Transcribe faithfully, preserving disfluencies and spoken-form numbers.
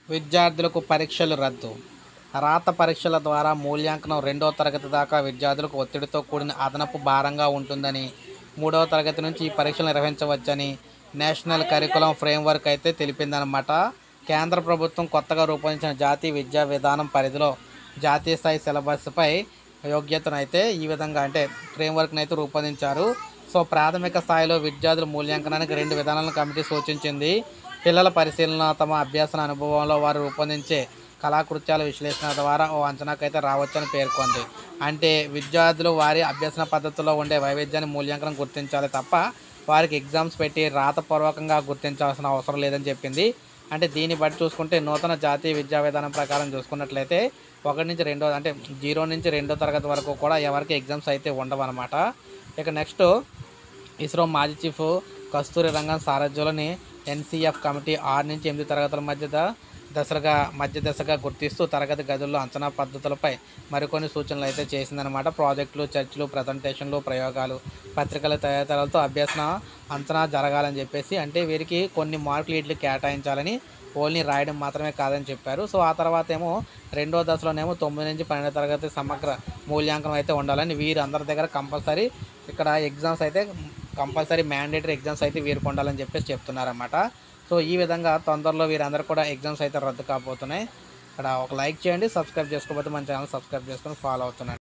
విద్యార్థులకు పరీక్షలు రద్దు. రాత పరీక్షల ద్వారా మూల్యాంకనం రెండో తరగతి దాకా విద్యార్థులకు ఒత్తిడితో కూడిన అదనపు భారంగా ఉంటుందని, మూడవ తరగతి నుంచి ఈ పరీక్షలు నిర్వహించవచ్చని నేషనల్ కరికులం ఫ్రేమ్వర్క్ అయితే తెలిపిందనమాట. కేంద్ర ప్రభుత్వం కొత్తగా రూపొందించిన జాతీయ విద్యా విధానం పరిధిలో జాతీయ స్థాయి సిలబస్పై యోగ్యతను అయితే ఈ విధంగా అంటే ఫ్రేమ్వర్క్ని అయితే రూపొందించారు. సో ప్రాథమిక స్థాయిలో విద్యార్థుల మూల్యాంకనానికి రెండు విధానాలను కమిటీ సూచించింది. పిల్లల పరిశీలన, తమ అభ్యసన అనుభవంలో వారు రూపొందించే కళాకృత్యాల విశ్లేషణ ద్వారా ఓ అంచనాకైతే రావచ్చని పేర్కొంది. అంటే విద్యార్థులు వారి అభ్యసన పద్ధతుల్లో ఉండే వైవిధ్యాన్ని మూల్యాంకనం గుర్తించాలి తప్ప వారికి ఎగ్జామ్స్ పెట్టి రాతపూర్వకంగా గుర్తించాల్సిన అవసరం లేదని చెప్పింది. అంటే దీన్ని బట్టి చూసుకుంటే నూతన జాతీయ విద్యా విధానం ప్రకారం చూసుకున్నట్లయితే ఒకటి నుంచి రెండో అంటే జీరో నుంచి రెండో తరగతి వరకు కూడా ఎవరికి ఎగ్జామ్స్ అయితే ఉండవన్నమాట. ఇక నెక్స్ట్ ఇస్రో మాజీ చీఫ్ కస్తూరి రంగన్ సారథ్యంలోని ఎన్సీఎఫ్ కమిటీ ఆరు నుంచి ఎనిమిది తరగతుల మధ్య దశలుగా మధ్య దశగా గుర్తిస్తూ తరగతి గదుల్లో అంచనా పద్ధతులపై మరికొన్ని సూచనలు అయితే చేసిందనమాట. ప్రాజెక్టులు, చర్చలు, ప్రజెంటేషన్లు, ప్రయోగాలు, పత్రికల తదితరాలతో అభ్యసన అంచనా జరగాలని చెప్పేసి అంటే వీరికి కొన్ని మార్కులు ఇట్లు కేటాయించాలని, ఓన్లీ రాయడం మాత్రమే కాదని చెప్పారు. సో ఆ తర్వాత ఏమో రెండో దశలోనేమో తొమ్మిది నుంచి పన్నెండో తరగతి సమగ్ర మూల్యాంకనం అయితే ఉండాలని, వీరు అందరి దగ్గర కంపల్సరీ ఇక్కడ ఎగ్జామ్స్ అయితే కంపల్సరీ మ్యాండేటరీ ఎగ్జామ్స్ అయితే వీరికి ఉండాలని చెప్పేసి చెప్తున్నారన్నమాట. సో ఈ విధంగా తొందరలో వీరందరూ కూడా ఎగ్జామ్స్ అయితే రద్దు కాబోతున్నాయి. ఇక్కడ ఒక లైక్ చేయండి, సబ్స్క్రైబ్ చేసుకోకపోతే మన ఛానల్ సబ్స్క్రైబ్ చేసుకొని ఫాలో అవుతున్నాను.